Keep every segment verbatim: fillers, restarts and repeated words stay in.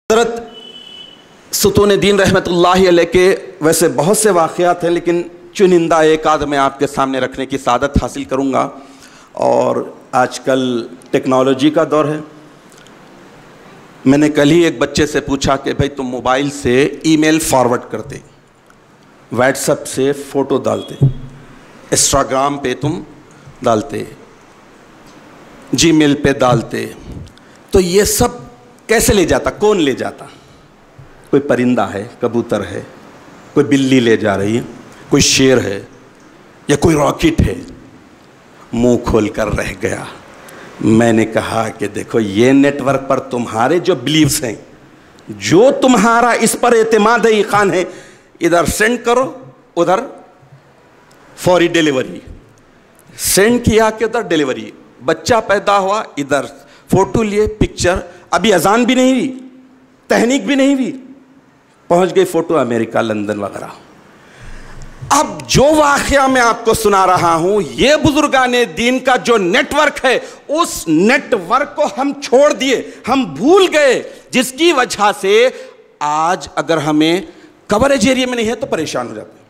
حضرت ستون دین رحمۃ اللہ علیہ کے ویسے بہت سے واقعات ہیں، لیکن چنندہ ایک آدھ میں آپ کے سامنے رکھنے کی سعادت حاصل کروں گا۔ اور آج کل ٹیکنالوجی کا دور ہے۔ میں نے کل ہی ایک بچے سے پوچھا کہ بھائی تم موبائل سے ای میل فارورڈ کرتے، واٹس ایپ سے فوٹو ڈالتے، انسٹاگرام پہ تم ڈالتے، جی میل پہ ڈالتے، تو یہ سب کیسے لے جاتا؟ کون لے جاتا؟ کوئی پرندہ ہے، کبوتر ہے، کوئی بلی لے جا رہی ہے، کوئی شیر ہے، یا کوئی راکٹ ہے؟ منہ کھول کر رہ گیا۔ میں نے کہا کہ دیکھو یہ نیٹ ورک پر تمہارے جو بلیوز ہیں، جو تمہارا اس پر اعتماد ایقان ہے، ادھر سینڈ کرو، ادھر فوری ڈیلیوری، سینڈ کیا کہ ادھر ڈیلیوری، بچہ پیدا ہوا ادھر فوٹو لیے، پکچر، ابھی اذان بھی نہیں ہوئی، تہنیک بھی نہیں ہوئی، پہنچ گئی فوٹو امریکہ، لندن وغیرہ۔ اب جو واقعہ میں آپ کو سنا رہا ہوں، یہ بزرگان دین کا جو نیٹ ورک ہے، اس نیٹ ورک کو ہم چھوڑ دیے، ہم بھول گئے، جس کی وجہ سے آج اگر ہمیں کوریج ایریا میں نہیں ہے تو پریشان ہو جاتے ہیں۔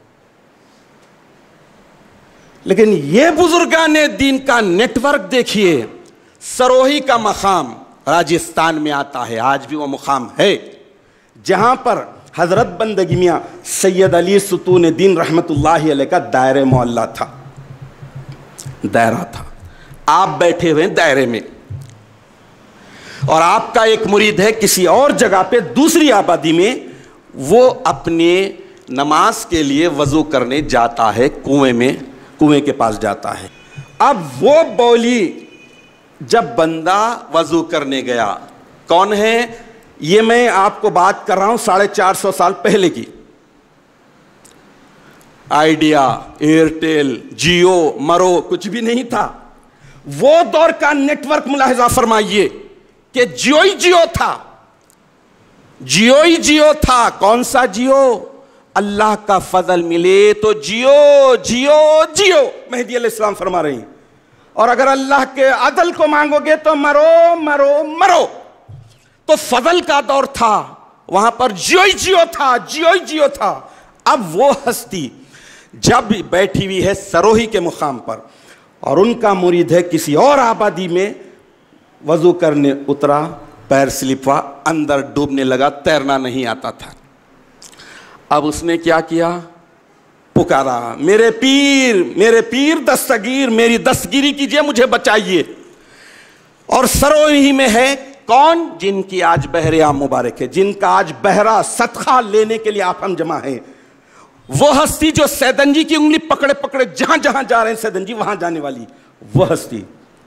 لیکن یہ بزرگان دین کا نیٹ ورک دیکھیے، سروہی کا مقام راجستھان میں آتا ہے، آج بھی وہ مقام ہے جہاں پر حضرت بندگی میاں سید علی ستون دین رحمت اللہ علیہ کا دائرہ معلیٰ تھا، دائرہ تھا، آپ بیٹھے ہوئے دائرے میں، اور آپ کا ایک مرید ہے کسی اور جگہ پہ دوسری آبادی میں، وہ اپنے نماز کے لیے وضو کرنے جاتا ہے، کنویں میں، کنویں کے پاس جاتا ہے۔ اب وہ بولی جب بندہ وضو کرنے گیا، کون ہے یہ؟ میں آپ کو بات کر رہا ہوں ساڑھے چار سو سال پہلے کی۔ آئیڈیا، ایئرٹیل، جیو، مرو کچھ بھی نہیں تھا۔ وہ دور کا نیٹ ورک ملاحظہ فرمائیے کہ جیو ہی جیو تھا، جیو ہی جیو تھا۔ کون سا جیو؟ اللہ کا فضل ملے تو جیو جیو جیو، مہدی علیہ السلام فرما رہے ہیں، اور اگر اللہ کے عدل کو مانگو گے تو مرو مرو مرو۔ تو فضل کا دور تھا، وہاں پر جیو ہی جیو تھا، جیو ہی جیو تھا۔ اب وہ ہستی جب بیٹھی ہوئی ہے سروہی کے مقام پر، اور ان کا مرید ہے کسی اور آبادی میں، وضو کرنے اترا، پیر سلپ ہوا، اندر ڈوبنے لگا، تیرنا نہیں آتا تھا۔ اب اس نے کیا کیا؟ پکارا، میرے پیر، میرے پیر دستگیر، میری دستگیری کیجئے، مجھے بچائیے۔ اور سروہی میں ہے کون؟ جن کی آج بہرہ مبارک ہے، جن کا آج بہرہ صدقہ لینے کے لیے آپ ہم جمع ہیں، وہ ہستی جو سیدن جی کی انگلی پکڑے پکڑے جہاں جہاں جا رہے ہیں سیدن جی وہاں جانے والی، وہ ہستی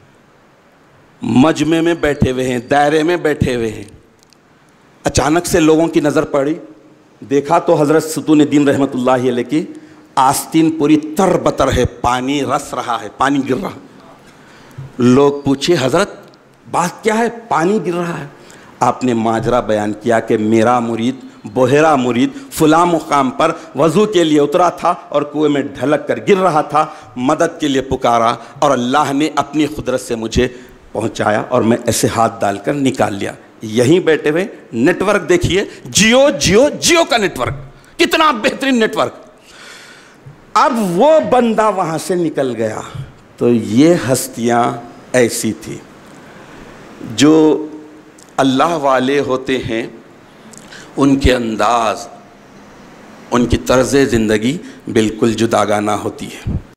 مجمع میں بیٹھے ہوئے ہیں، دائرے میں بیٹھے ہوئے ہیں۔ اچانک سے لوگوں کی نظر پڑی، دیکھا تو حضرت ستون دین رحمت اللہ علیہ کی آستین پوری تر بتر ہے، پانی رس رہا ہے، پانی گر رہا۔ لوگ پوچھے حضرت بات کیا ہے؟ پانی گر رہا ہے۔ آپ نے ماجرا بیان کیا کہ میرا مرید، بحیرہ مرید فلاں مقام پر وضو کے لیے اترا تھا اور کنویں میں ڈھلک کر گر رہا تھا، مدد کے لیے پکارا اور اللہ نے اپنی قدرت سے مجھے پہنچایا اور میں ایسے ہاتھ ڈال کر نکال لیا۔ یہیں بیٹھے ہوئے نیٹ ورک دیکھیے، جیو جیو جیو کا نیٹ ورک، کتنا بہترین نیٹ ورک۔ اب وہ بندہ وہاں سے نکل گیا۔ تو یہ ہستیاں ایسی تھی، جو اللہ والے ہوتے ہیں، ان کے انداز، ان کی طرز زندگی بالکل جداگانہ ہوتی ہے۔